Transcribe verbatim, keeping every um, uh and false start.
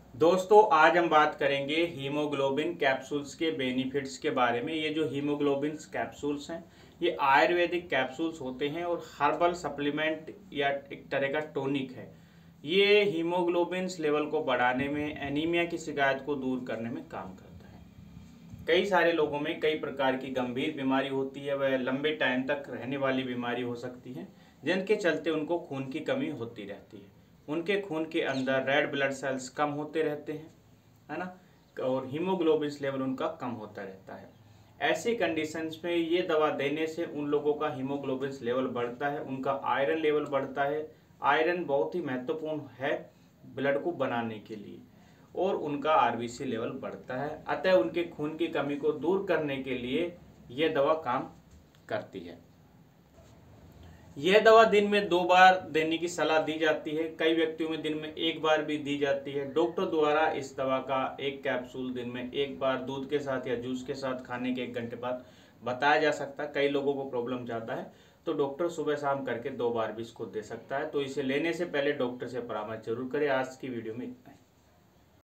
दोस्तों आज हम बात करेंगे हीमोग्लोबिन कैप्सूल्स के बेनिफिट्स के बारे में। ये जो हीमोग्लोबिन कैप्सूल्स हैं ये आयुर्वेदिक कैप्सूल्स होते हैं और हर्बल सप्लीमेंट या एक तरह का टॉनिक है। ये हीमोग्लोबिन लेवल को बढ़ाने में, एनीमिया की शिकायत को दूर करने में काम करता है। कई सारे लोगों में कई प्रकार की गंभीर बीमारी होती है, वह लंबे टाइम तक रहने वाली बीमारी हो सकती है, जिनके चलते उनको खून की कमी होती रहती है। उनके खून के अंदर रेड ब्लड सेल्स कम होते रहते हैं, है ना, और हीमोग्लोबिन लेवल उनका कम होता रहता है। ऐसी कंडीशंस में ये दवा देने से उन लोगों का हीमोग्लोबिन लेवल बढ़ता है, उनका आयरन लेवल बढ़ता है। आयरन बहुत ही महत्वपूर्ण है ब्लड को बनाने के लिए, और उनका आरबीसी लेवल बढ़ता है। अतः उनके खून की कमी को दूर करने के लिए यह दवा काम करती है। यह दवा दिन में दो बार देने की सलाह दी जाती है, कई व्यक्तियों में दिन में एक बार भी दी जाती है। डॉक्टर द्वारा इस दवा का एक कैप्सूल दिन में एक बार दूध के साथ या जूस के साथ खाने के एक घंटे बाद बताया जा सकता है। कई लोगों को प्रॉब्लम ज़्यादा है तो डॉक्टर सुबह शाम करके दो बार भी इसको दे सकता है। तो इसे लेने से पहले डॉक्टर से परामर्श जरूर करें। आज की वीडियो में इतना ही।